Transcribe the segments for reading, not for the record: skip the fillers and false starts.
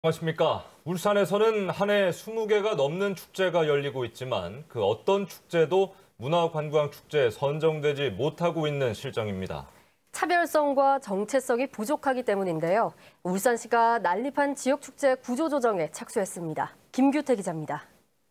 안녕하십니까. 울산에서는 한 해 20개가 넘는 축제가 열리고 있지만 그 어떤 축제도 문화관광축제에 선정되지 못하고 있는 실정입니다. 차별성과 정체성이 부족하기 때문인데요. 울산시가 난립한 지역축제 구조조정에 착수했습니다. 김규태 기자입니다.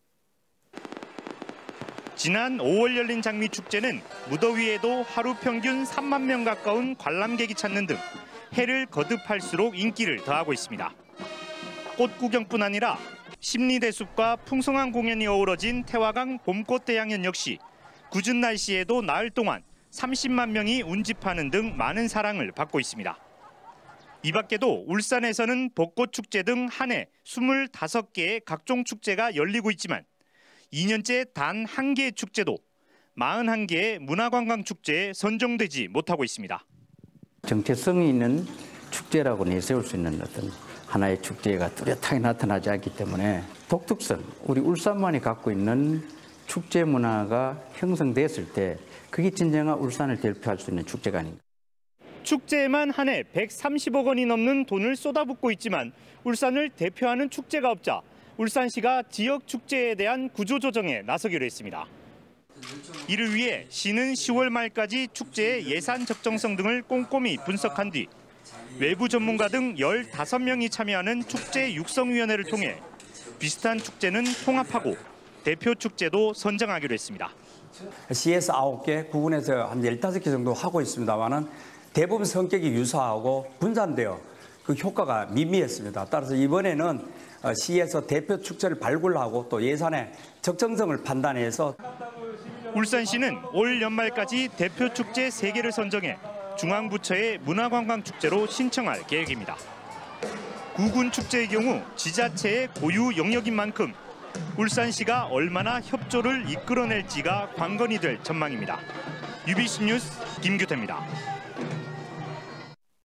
지난 5월 열린 장미축제는 무더위에도 하루 평균 3만 명 가까운 관람객이 찾는 등 해를 거듭할수록 인기를 더하고 있습니다. 꽃 구경뿐 아니라 심리대숲과 풍성한 공연이 어우러진 태화강 봄꽃대향연 역시 궂은 날씨에도 나흘 동안 30만 명이 운집하는 등 많은 사랑을 받고 있습니다. 이 밖에도 울산에서는 벚꽃축제 등 한 해 25개의 각종 축제가 열리고 있지만 2년째 단 한 개의 축제도 41개의 문화관광축제에 선정되지 못하고 있습니다. 정체성이 있는 축제라고 내세울 수 있는 어떤 하나의 축제가 뚜렷하게 나타나지 않기 때문에 독특성, 우리 울산만이 갖고 있는 축제 문화가 형성됐을 때 그게 진정한 울산을 대표할 수 있는 축제가 아닌가. 축제에만 한 해 130억 원이 넘는 돈을 쏟아붓고 있지만 울산을 대표하는 축제가 없자 울산시가 지역 축제에 대한 구조조정에 나서기로 했습니다. 이를 위해 시는 10월 말까지 축제의 예산 적정성 등을 꼼꼼히 분석한 뒤 외부 전문가 등 15명이 참여하는 축제 육성위원회를 통해 비슷한 축제는 통합하고 대표 축제도 선정하기로 했습니다. 시에서 9개, 구군에서 한 15개 정도 하고 있습니다만은 대부분 성격이 유사하고 분산되어 그 효과가 미미했습니다. 따라서 이번에는 시에서 대표 축제를 발굴하고 또 예산의 적정성을 판단해서 울산시는 올 연말까지 대표 축제 3개를 선정해 중앙부처의 문화관광축제로 신청할 계획입니다. 구군 축제의 경우 지자체의 고유 영역인 만큼 울산시가 얼마나 협조를 이끌어낼지가 관건이 될 전망입니다. UBC 뉴스 김규태입니다.